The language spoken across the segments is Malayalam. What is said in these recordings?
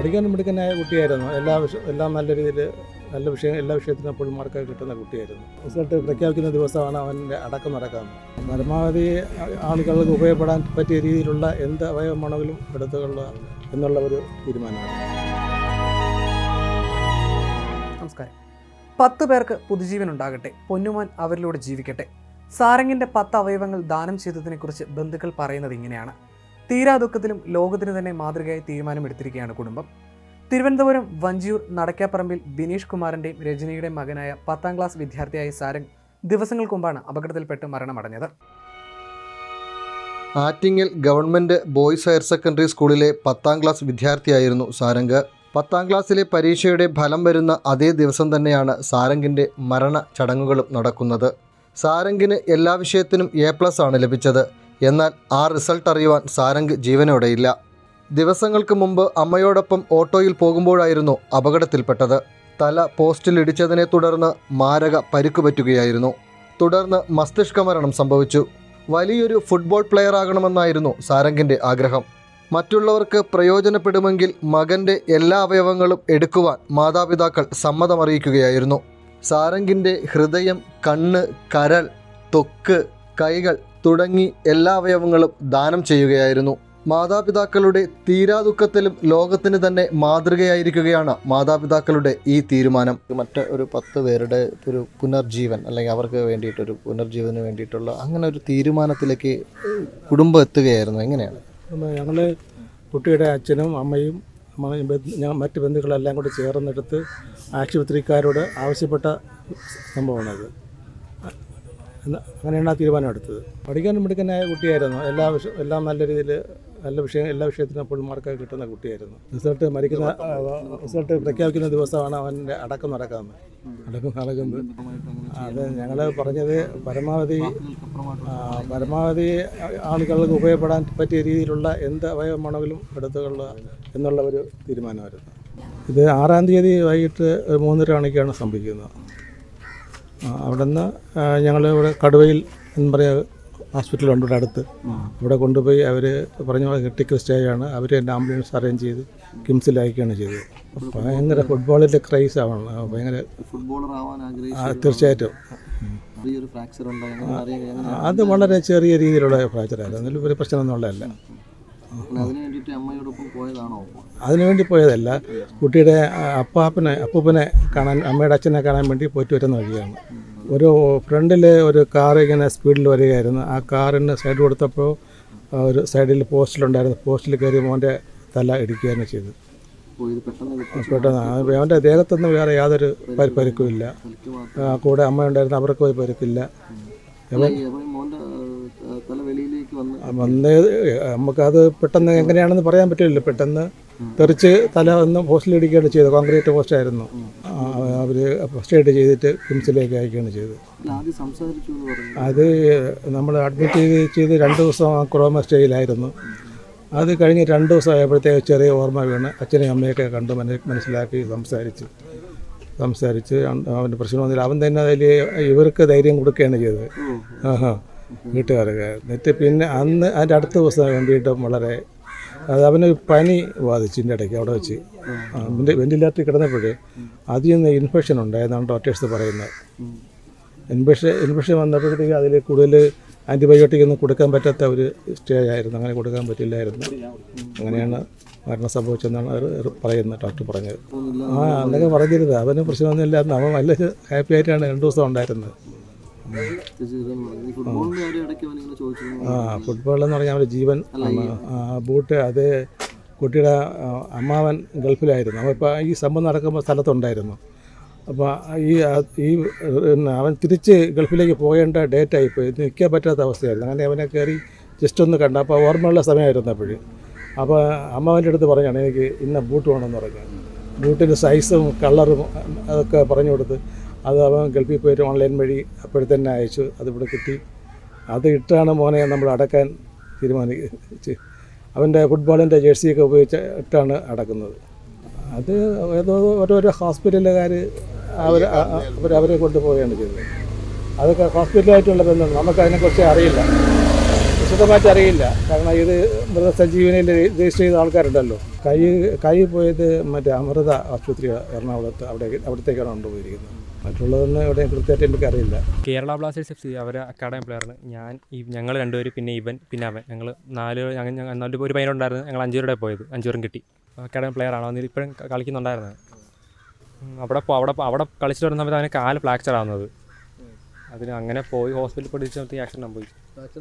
പഠിക്കാനും മിടുക്കനായ കുട്ടിയായിരുന്നു. എല്ലാം നല്ല രീതിയിൽ എല്ലാ വിഷയത്തിനും എപ്പോഴും മാർക്കൊക്കെ കിട്ടുന്ന കുട്ടിയായിരുന്നു. റിസൾട്ട് പ്രഖ്യാപിക്കുന്ന ദിവസമാണ് അവൻ്റെ അടക്കം നടക്കുന്നത്. പരമാവധി ആളുകൾക്ക് ഉപയോഗപ്പെടാൻ പറ്റിയ രീതിയിലുള്ള എന്ത് അവയവമാണെങ്കിലും എടുത്തുകൊള്ളുക എന്നുള്ള ഒരു തീരുമാനമാണ്. നമസ്കാരം. 10 പേർക്ക് പുതുജീവൻ ഉണ്ടാകട്ടെ, പൊന്നുമാൻ അവരിലൂടെ ജീവിക്കട്ടെ. സാരംഗിൻ്റെ 10 അവയവങ്ങൾ ദാനം ചെയ്തതിനെക്കുറിച്ച് ബന്ധുക്കൾ പറയുന്നത് ഇങ്ങനെയാണ്. തീരാ ദുഃഖത്തിലും ലോകത്തിന് തന്നെ മാതൃകയായി തീരുമാനമെടുത്തിരിക്കുകയാണ് കുടുംബം. തിരുവനന്തപുരം വഞ്ചിയൂർ നടക്കാപ്പറമ്പിൽ ബിനീഷ് കുമാറിൻ്റെയും രജനിയുടെയും മകനായ 10ാം ക്ലാസ് വിദ്യാർത്ഥിയായ സാരംഗ് ദിവസങ്ങൾക്ക് മുമ്പാണ് അപകടത്തിൽപ്പെട്ട് മരണമടഞ്ഞത്. Attingal government boys higher secondary സ്കൂളിലെ 10ാം ക്ലാസ് വിദ്യാർത്ഥിയായിരുന്നു സാരംഗ്. 10ാം ക്ലാസ്സിലെ പരീക്ഷയുടെ ഫലം വരുന്ന അതേ ദിവസം തന്നെയാണ് സാരംഗിൻ്റെ മരണ ചടങ്ങുകളും നടക്കുന്നത്. സാരംഗിന് എല്ലാ വിഷയത്തിനും A+ ആണ് ലഭിച്ചത്. എന്നാൽ ആ റിസൾട്ട് അറിയുവാൻ സാരംഗ് ജീവനോടെയില്ല. ദിവസങ്ങൾക്ക് മുമ്പ് അമ്മയോടൊപ്പം ഓട്ടോയിൽ പോകുമ്പോഴായിരുന്നു അപകടത്തിൽപ്പെട്ടത്. തല പോസ്റ്റിലിടിച്ചതിനെ തുടർന്ന് മാരക പരിക്ക് പറ്റുകയായിരുന്നു. തുടർന്ന് മസ്തിഷ്ക മരണം സംഭവിച്ചു. വലിയൊരു ഫുട്ബോൾ പ്ലെയർ ആകണമെന്നായിരുന്നു സാരംഗിൻ്റെ ആഗ്രഹം. മറ്റുള്ളവർക്ക് പ്രയോജനപ്പെടുമെങ്കിൽ മകൻ്റെ എല്ലാ അവയവങ്ങളും എടുക്കുവാൻ മാതാപിതാക്കൾ സമ്മതമറിയിക്കുകയായിരുന്നു. സാരംഗിൻ്റെ ഹൃദയം, കണ്ണ്, കരൾ, ത്വക്ക്, കൈകൾ തുടങ്ങി എല്ലാ അവയവങ്ങളും ദാനം ചെയ്യുകയായിരുന്നു. മാതാപിതാക്കളുടെ തീരാദുഃഖത്തിലും ലോകത്തിന് തന്നെ മാതൃകയായിരിക്കുകയാണ് മാതാപിതാക്കളുടെ ഈ തീരുമാനം. ഒരു 10 പേരുടെ ഒരു പുനർജീവൻ, അല്ലെങ്കിൽ അവർക്ക് വേണ്ടിയിട്ടൊരു പുനർജീവന് വേണ്ടിയിട്ടുള്ള അങ്ങനെ ഒരു തീരുമാനത്തിലേക്ക് കുടുംബം എത്തുകയായിരുന്നു. എങ്ങനെയാണ്? ഞങ്ങൾ കുട്ടിയുടെ അച്ഛനും അമ്മയും മറ്റ് ബന്ധുക്കളെല്ലാം കൂടി ചേർന്നെടുത്ത് ആശുപത്രിക്കാരോട് ആവശ്യപ്പെട്ട സംഭവമാണത്. അങ്ങനെയാണ് ആ തീരുമാനം എടുത്തത്. പഠിക്കാനും മിടുക്കനായ കുട്ടിയായിരുന്നു. എല്ലാം നല്ല രീതിയിൽ എല്ലാ വിഷയത്തിനും എപ്പോഴും മാർക്കൊക്കെ കിട്ടുന്ന കുട്ടിയായിരുന്നു. റിസൾട്ട് പ്രഖ്യാപിക്കുന്ന ദിവസമാണ് അവൻ്റെ അടക്കം നടക്കുന്നത്. അത് ഞങ്ങൾ പറഞ്ഞത് പരമാവധി ആളുകൾക്ക് ഉപയോഗപ്പെടാൻ പറ്റിയ രീതിയിലുള്ള എന്ത് അവയവമാണെങ്കിലും എടുത്തുകൊള്ളുക എന്നുള്ള ഒരു തീരുമാനമായിരുന്നു. ഇത് 6-ാം തീയതി വൈകിട്ട് 3:30 മണിക്കാണ് സംഭവിക്കുന്നത്. അവിടെ നിന്ന് ഞങ്ങൾ ഇവിടെ കടുവയിൽ എന്ന് പറയുക ഹോസ്പിറ്റലുണ്ട് ഇവിടെ അടുത്ത്. ഇവിടെ കൊണ്ടുപോയി അവർ പറഞ്ഞ ക്രിട്ടിക്കൽ സ്റ്റേജാണ്. അവർ എൻ്റെ ആംബുലൻസ് അറേഞ്ച് ചെയ്ത് കിംസിൽ അയക്കുകയാണ് ചെയ്തത്. ഭയങ്കര ഫുട്ബോളിൻ്റെ ക്രൈസ് ആണ്. ഭയങ്കര തീർച്ചയായിട്ടും അത് വളരെ ചെറിയ രീതിയിലുള്ള ഫ്രാക്ചറായിരുന്നു. അതിൽ ഒരു പ്രശ്നമൊന്നുമുള്ളതല്ല. അതിനുവേണ്ടി പോയതല്ല. കുട്ടിയുടെ അപ്പൂപ്പനെ കാണാൻ, അമ്മയുടെ അച്ഛനെ കാണാൻ വേണ്ടി പോയിട്ട് വരുന്ന വഴിയാണ്. ഒരു ഫ്രണ്ടിൽ ഒരു കാർ ഇങ്ങനെ സ്പീഡിൽ വരികയായിരുന്നു. ആ കാറിന് സൈഡ് കൊടുത്തപ്പോൾ ഒരു സൈഡിൽ പോസ്റ്റിലുണ്ടായിരുന്നു. പോസ്റ്റിൽ കയറി മോൻ്റെ തല ഇടിക്കുകയാണ് ചെയ്തത്. പെട്ടെന്ന് അവൻ്റെ ദേഹത്തൊന്നും വേറെ യാതൊരു പരിക്കുമില്ല. കൂടെ അമ്മ ഉണ്ടായിരുന്നു, അവർക്ക് ഒരു പരിക്കില്ല. നമുക്കത് പെട്ടെന്ന് എങ്ങനെയാണെന്ന് പറയാൻ പറ്റില്ല. പെട്ടെന്ന് തെറിച്ച് തല ഒന്ന് പോസ്റ്റിലിടിക്കുകയാണ് ചെയ്തത്. കോൺക്രീറ്റ് പോസ്റ്റായിരുന്നു. അവർ ഫസ്റ്റ് എയ്ഡ് ചെയ്തിട്ട് കിംസിലേക്ക് അയക്കുകയാണ് ചെയ്തത്. അത് നമ്മൾ അഡ്മിറ്റ് ചെയ്ത് 2 ദിവസം ക്രോമ സ്റ്റേജിലായിരുന്നു. അത് കഴിഞ്ഞ് 2 ദിവസം ആയപ്പോഴത്തേക്ക് ചെറിയ ഓർമ്മ വീണ് അച്ഛനെയും അമ്മയൊക്കെ കണ്ട് മനസ്സിലാക്കി സംസാരിച്ച് അവൻ്റെ പ്രശ്നമൊന്നുമില്ല. അവൻ തന്നെ അതിൽ ഇവർക്ക് ധൈര്യം കൊടുക്കുകയാണ് ചെയ്തത്. വീട്ടുകാർക്ക്. എന്നിട്ട് പിന്നെ അതിൻ്റെ അടുത്ത ദിവസം വേണ്ടിയിട്ടും വളരെ അവനൊരു പനി ബാധിച്ചു. ഇതിൻ്റെ ഇടയ്ക്ക് അവിടെ വെച്ച് വെന്റിലേറ്ററിൽ കിടന്നപ്പോൾ അതിൽ നിന്ന് ഇൻഫെക്ഷൻ ഉണ്ടായെന്നാണ് ഡോക്ടേഴ്സ് പറയുന്നത്. ഇൻഫെക്ഷൻ വന്നപ്പോഴത്തേക്ക് അതിൽ കൂടുതൽ ആൻറ്റിബയോട്ടിക് ഒന്നും കൊടുക്കാൻ പറ്റാത്ത ഒരു സ്റ്റേജ് ആയിരുന്നു. അങ്ങനെ കൊടുക്കാൻ പറ്റില്ലായിരുന്നു. അങ്ങനെയാണ് മരണം സംഭവിച്ചെന്നാണ് പറയുന്നത്, ഡോക്ടർ പറഞ്ഞത്. അന്നൊക്കെ പറഞ്ഞിരുന്നത് അവന് പ്രശ്നമൊന്നുമില്ലായിരുന്നു. അവൻ നല്ല ഹാപ്പി ആയിട്ടാണ് 2 ദിവസം ഉണ്ടായിരുന്നത്. ഫുട്ബോൾ എന്ന് പറഞ്ഞാൽ അവൻ്റെ ജീവൻ. ബൂട്ട് അത് കുട്ടിയുടെ അമ്മാവൻ ഗൾഫിലായിരുന്നു. അപ്പോൾ ഈ സംഭവം നടക്കുമ്പോൾ സ്ഥലത്തുണ്ടായിരുന്നു. അപ്പോൾ അവൻ തിരിച്ച് ഗൾഫിലേക്ക് പോകേണ്ട ഡേറ്റായിപ്പോയി. നിൽക്കാൻ പറ്റാത്ത അവസ്ഥയായിരുന്നു. അങ്ങനെ അവനെ കയറി ജസ്റ്റ് ഒന്ന് കണ്ട. അപ്പോൾ ഓർമ്മയുള്ള സമയമായിരുന്നു അപ്പോഴും. അപ്പോൾ അമ്മാവൻ്റെ അടുത്ത് പറഞ്ഞാണ് എനിക്ക് ഇന്ന ബൂട്ട് വേണമെന്ന് പറഞ്ഞു. ബൂട്ടിൻ്റെ സൈസും കളറും അതൊക്കെ പറഞ്ഞു കൊടുത്ത് അത് അവൻ ഗൾഫിൽ പോയിട്ട് ഓൺലൈൻ വഴി അപ്പോഴത്തന്നെ അയച്ചു. അതിവിടെ കിട്ടി. അത് ഇട്ടാണ് മോനെ നമ്മൾ അടക്കാൻ തീരുമാനിച്ച്. അവൻ്റെ ഫുട്ബോളിൻ്റെ ജേഴ്സിയൊക്കെ ഉപയോഗിച്ചിട്ടാണ് അടക്കുന്നത്. അത് ഓരോരോ ഹോസ്പിറ്റലുകാർ അവരെ കൊണ്ടുപോവുകയാണ് ചെയ്തത്. അതൊക്കെ ഹോസ്പിറ്റലായിട്ടുള്ള ബന്ധമാണ്. നമുക്കതിനെക്കുറിച്ച് അറിയില്ല, വിശദമായിട്ട് അറിയില്ല. കാരണം ഇത് മൃതസഞ്ജീവനിയിൽ രജിസ്റ്റർ ചെയ്ത ആൾക്കാരുണ്ടല്ലോ. കൈ പോയത് മറ്റേ അമൃത ആശുപത്രി എറണാകുളത്ത് അവിടത്തേക്കാണ് കൊണ്ടുപോയിരിക്കുന്നത്. മറ്റുള്ളതൊന്നും എവിടെയും കൃത്യമായിട്ട് എനിക്കറിയില്ല. കേരള ബ്ലാസ്റ്റേഴ്സ് FC അവർ അക്കാഡമി പ്ലെയറാണ്. ഞങ്ങൾ രണ്ടുപേരും, പിന്നെ ഇവൻ, പിന്നെ അവൻ, ഞങ്ങൾ എന്നാലും ഒരു പയ്യനുണ്ടായിരുന്നു. ഞങ്ങൾ 5 പേരുടെ പോയത്, 5 പേരും കിട്ടി. അക്കാഡമി പ്ലെയറാണ്. അതിൽ ഇപ്പോഴും കളിക്കുന്നുണ്ടായിരുന്നു. അവിടെ കളിച്ചിട്ട് വരുന്ന സമയത്ത് അവന് കാല് ഫ്രാക്ചർ ആവുന്നത്. അതിന് അങ്ങനെ പോയി ഹോസ്പിറ്റലിൽ പോയി തിരിച്ചു ആക്സിഡൻറ്റ് സംഭവിച്ചു.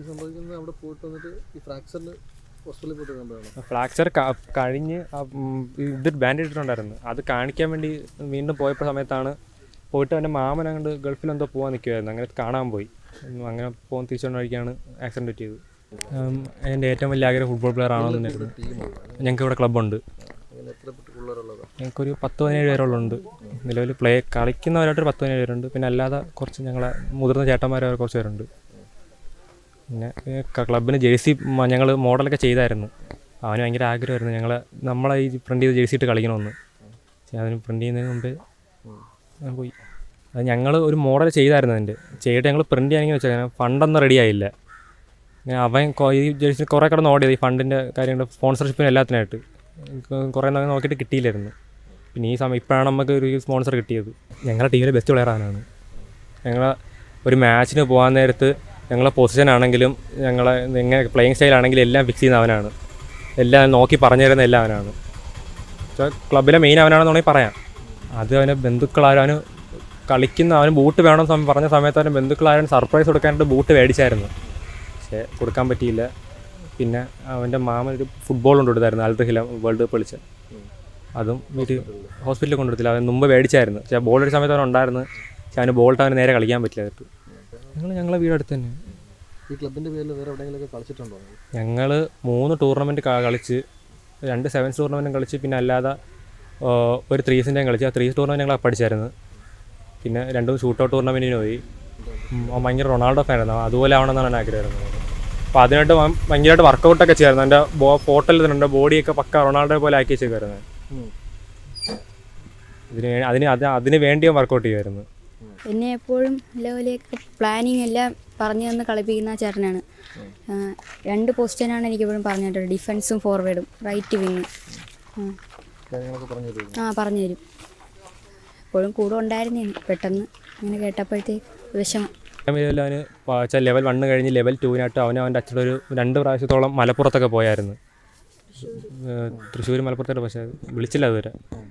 ഫ്രാക്ചർ കഴിഞ്ഞ് ഇത് ബാൻഡേജ് ഇട്ടിട്ടുണ്ടായിരുന്നു. അത് കാണിക്കാൻ വേണ്ടി വീണ്ടും പോയപ്പോൾ സമയത്താണ് പോയിട്ട് അവൻ്റെ മാമൻ അങ്ങോട്ട് ഗൾഫിൽ എന്തോ പോകാൻ നിൽക്കുമായിരുന്നു. അങ്ങനെ കാണാൻ പോയി. അങ്ങനെ പോകാൻ തിരിച്ചുകൊണ്ട് വഴിക്കാണ് ആക്സിഡൻറ്റ് പറ്റിയത്. എൻ്റെ ഏറ്റവും വലിയ ആഗ്രഹം ഫുട്ബോൾ പ്ലെയർ ആണെന്നുണ്ടായിരുന്നു. ഞങ്ങൾക്ക് ഇവിടെ ക്ലബ്ബുണ്ട്. ഞങ്ങൾക്കൊരു 10-17 പേരോളുണ്ട്. നിലവിൽ കളിക്കുന്നവരായിട്ടൊരു 10-17 പേരുണ്ട്. പിന്നെ അല്ലാതെ കുറച്ച് ഞങ്ങളെ മുതിർന്ന ചേട്ടന്മാരെ കുറച്ച് പേരുണ്ട്. പിന്നെ ക്ലബിന് ജേഴ്സി ഞങ്ങൾ മോഡലൊക്കെ ചെയ്തായിരുന്നു. അവന് ഭയങ്കര ആഗ്രഹമായിരുന്നു നമ്മളെ ഈ പ്രിൻ്റ് ചെയ്ത് ജേഴ്സി ഇട്ട് കളിക്കണമെന്ന്. പക്ഷേ അതിന് പ്രിൻ്റ് ചെയ്യുന്നതിന് മുമ്പേ പോയി. അത് ഞങ്ങൾ ഒരു മോഡൽ ചെയ്തായിരുന്നു. അതിൻ്റെ ചെയ്തിട്ട് ഞങ്ങൾ പ്രിൻ്റ് ചെയ്യാനെങ്കിൽ വെച്ചാൽ ഫണ്ടൊന്നും റെഡി ആയില്ല. ഇങ്ങനെ അവൻ ഈ ജേഴ്സി കുറേ കിടന്ന് ഓടിയത് ഈ ഫണ്ടിൻ്റെ കാര്യങ്ങൾ സ്പോൺസർഷിപ്പിന് എല്ലാത്തിനായിട്ട്. കുറേ നോക്കിയിട്ട് കിട്ടിയില്ലായിരുന്നു. പിന്നെ ഈ സമയം ഇപ്പോഴാണ് നമുക്ക് ഒരു സ്പോൺസർ കിട്ടിയത്. ഞങ്ങളുടെ ടീമിലെ ബെസ്റ്റ് പ്ലെയർ അവനാണ്. ഒരു മാച്ചിന് പോകാൻ നേരത്ത് ഞങ്ങളെ പൊസിഷൻ ആണെങ്കിലും എങ്ങനെ പ്ലേയിങ് സ്റ്റൈലാണെങ്കിലും എല്ലാം ഫിക്സ് ചെയ്യുന്ന അവനാണ്. എല്ലാം നോക്കി പറഞ്ഞു തരുന്ന എല്ലാം അവനാണ്. പക്ഷേ ക്ലബിലെ മെയിൻ അവനാണെന്നുണ്ടെങ്കിൽ പറയാം. അത് അവൻ്റെ ബന്ധുക്കളാരും അവന് ബൂട്ട് വേണമെന്ന് പറഞ്ഞ സമയത്ത് അവൻ്റെ ബന്ധുക്കളാരും സർപ്രൈസ് കൊടുക്കാനായിട്ട് ബൂട്ട് മേടിച്ചായിരുന്നു. പക്ഷേ കൊടുക്കാൻ പറ്റിയില്ല. പിന്നെ അവൻ്റെ മാമനൊരു ഫുട്ബോൾ കൊണ്ടുകൊടുത്തായിരുന്നു, അൽറഹില വേൾഡ് കപ്പ് കളിച്ച. അതും വീട്ടിൽ ഹോസ്പിറ്റലിൽ കൊണ്ടുകൊടുത്തില്ല. അവൻ മുമ്പ് മേടിച്ചായിരുന്നു. പക്ഷേ ബോൾ അടിച്ച സമയത്ത് അവൻ ഉണ്ടായിരുന്നു. പക്ഷേ അവന് ബോൾട്ട് അവന് നേരെ കളിക്കാൻ പറ്റില്ല. ഞങ്ങളെ വീടടുത്ത് തന്നെ. ഈ ക്ലബിൻ്റെ പേരിൽ വേറെ എവിടെയെങ്കിലുമൊക്കെ കളിച്ചിട്ടുണ്ടോ? ഞങ്ങൾ 3 ടൂർണമെൻറ്റ് കളിച്ച്, 2 7s ടൂർണമെൻറ്റും കളിച്ച്, പിന്നെ അല്ലാതെ ഒരു 3സിൻ്റെയും കളിച്ച്. ആ 3s ടൂർണമെൻറ്റ് ഞങ്ങൾ പഠിച്ചായിരുന്നു. പിന്നെ 2 ഷൂട്ടൗട്ട് ടൂർണമെൻറ്റിന് പോയി. ഭയങ്കര റൊണാൾഡോ ഫാനായിരുന്നു. അതുപോലെ ആവണമെന്നാണ് ആഗ്രഹമായിരുന്നത്. അപ്പോൾ അതിനായിട്ട് ഭയങ്കരമായിട്ട് വർക്കൗട്ടൊക്കെ ചെയ്യായിരുന്നു. എൻ്റെ ഫോട്ടോയിൽ തന്നെ എൻ്റെ ബോഡിയൊക്കെ പക്ക റൊണാൾഡോയെ പോലെ ആക്കി വെച്ചേക്കായിരുന്നു. അതിന് വേണ്ടി വർക്കൗട്ട് ചെയ്യുമായിരുന്നു. എന്നെ എപ്പോഴും ലെവലിലേക്ക് പ്ലാനിങ് എല്ലാം പറഞ്ഞു തന്ന് കളിപ്പിക്കുന്ന ചേട്ടനാണ്. 2 പൊസിഷനാണ് എനിക്കെപ്പോഴും പറഞ്ഞു തരുന്നത്, ഡിഫൻസും ഫോർവേഡും, റൈറ്റ് വിങ്. പറഞ്ഞു തരും. എപ്പോഴും കൂടെ ഉണ്ടായിരുന്നേ. പെട്ടെന്ന് അങ്ങനെ കേട്ടപ്പോഴത്തേക്ക് വിഷമം. അവന് ലെവൽ 1 കഴിഞ്ഞ് ലെവൽ 2-നായിട്ട് അവൻ്റെ അച്ഛനൊരു 2 പ്രാവശ്യത്തോളം മലപ്പുറത്തൊക്കെ പോയായിരുന്നു. തൃശ്ശൂർ മലപ്പുറത്തോട്ട്. പക്ഷേ വിളിച്ചില്ല അതുവരെ.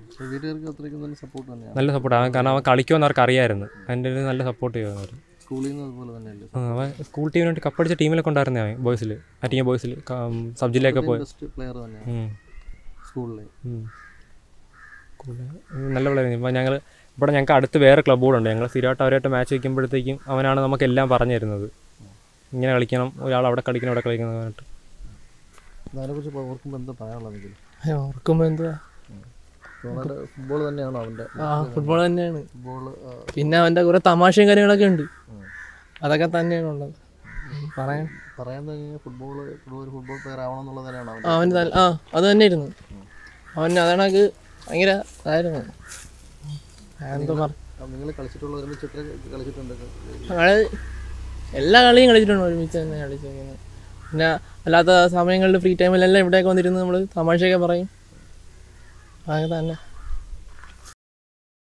നല്ല സപ്പോർട്ടാണ്. കാരണം അവൻ കളിക്കുമെന്ന് അവർക്ക് അറിയാമായിരുന്നു. അതിൻ്റെ ഒരു നല്ല സപ്പോർട്ട് ചെയ്യുന്നവർ. അവൻ സ്കൂൾ ടീമിന് വേണ്ടി കപ്പടിച്ച ടീമിലൊക്കെ ഉണ്ടായിരുന്നേ അവൻ. ബോയ്സിൽ, അറ്റിങ്ങ ബോയ്സിൽ സബ് ജില്ലയൊക്കെ പോയി. നല്ല പ്ലെയർ. ഇപ്പം ഞങ്ങൾക്ക് അടുത്ത് വേറെ ക്ലബ്ബ് കൂടെ ഉണ്ട്. ഞങ്ങൾ സ്ഥിരമായിട്ട് അവരായിട്ട് മാച്ച് വയ്ക്കുമ്പോഴത്തേക്കും അവനാണ് നമുക്കെല്ലാം പറഞ്ഞു തരുന്നത്. ഇങ്ങനെ കളിക്കണം, ഒരാൾ അവിടെ കളിക്കണം, ഇവിടെ കളിക്കണം പറഞ്ഞിട്ട്. ഓർക്കുമ്പോൾ എന്താ, ഫുട്ബോൾ തന്നെയാണോ അവൻ്റെ? ഫുട്ബോൾ തന്നെയാണ്. പിന്നെ അവൻ്റെ കുറേ തമാശയും കാര്യങ്ങളൊക്കെ ഉണ്ട്. അതൊക്കെ തന്നെയാണ് ഉള്ളത്. പറയാൻ ഫുട്ബോൾ പ്ലെയർ ആവണമെന്നുള്ളത് തന്നെയാണ് അവന്. അത് തന്നെയായിരുന്നു അവൻ. അതാണക്ക് ഭയങ്കര ഇതായിരുന്നു. എന്താ പറയുക, ഞങ്ങൾ എല്ലാ കളിയും കളിച്ചിട്ടുണ്ട്. ഒരുമിച്ച് തന്നെ കളിച്ചിരിക്കുന്നത്. പിന്നെ അല്ലാത്ത സമയങ്ങളിൽ ഫ്രീ ടൈമിലെല്ലാം ഇവിടെയൊക്കെ വന്നിരുന്ന് നമ്മൾ തമാശയൊക്കെ പറയും. അങ്ങനെ തന്നെ.